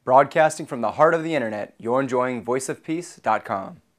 Broadcasting from the heart of the internet, you're enjoying voiceofpeace.com.